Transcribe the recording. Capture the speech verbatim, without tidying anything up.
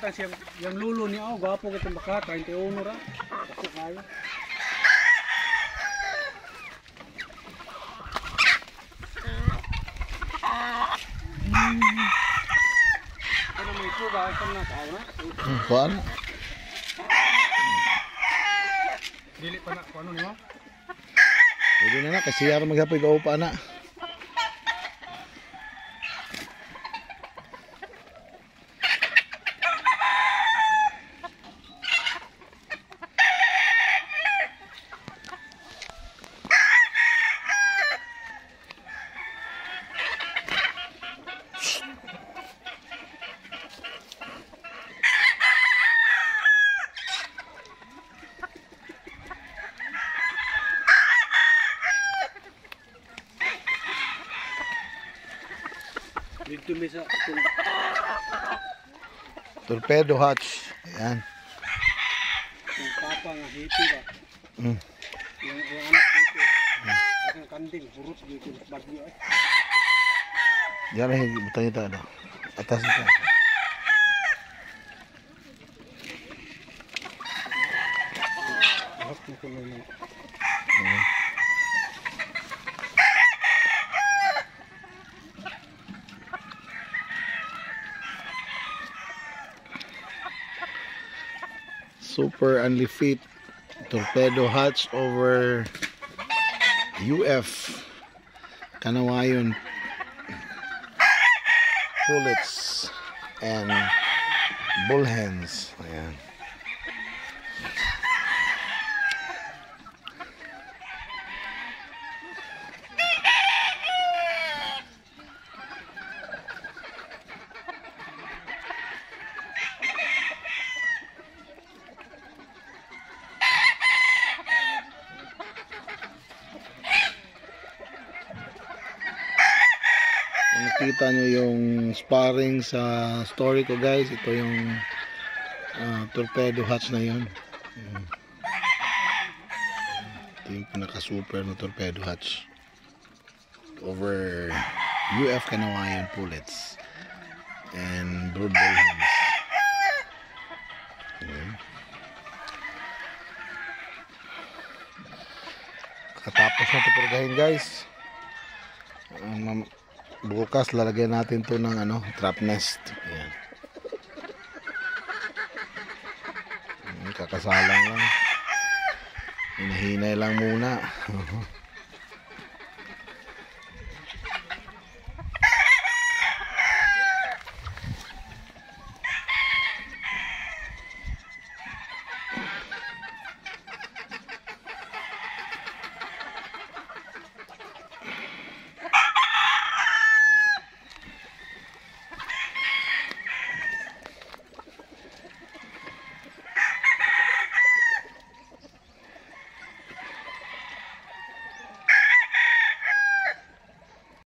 nakita siya yung lulo niya. Oh, gwapo kitang baka. twenty-one ra. Ako kayo. Ano may suga? Ito na tao na? Kuan? Dili pa na. Kung ano niyo? Pwede na na. Kasi yara maghapoy ka upa na. Dito may sa Torpedo hatch. Ayan. yung papa nga hiti ba. Mm. Yung, yung anak dito. Mm. Ang kanding, hurot dito. Bagyo eh. Diyan na yung butang ito. Ano? Atas ito. Harap mo ko na lang. Mm. Super Only Fit torpedo hatch over U F Kanawayon pullets and bullhens. Ayan. Kung nakita nyo yung sparring sa story ko guys, ito yung uh, torpedo hatch na yun. Ayan. Ito yung pinaka super na torpedo hatch over U F Kanawayon pullets and brood bullhens. Ayan. Katapos na ito purgahin guys. um, Bukas lalagyan natin to ng ano, trap nest. Ayan. Kakasalang lang. Hinahinay lang muna.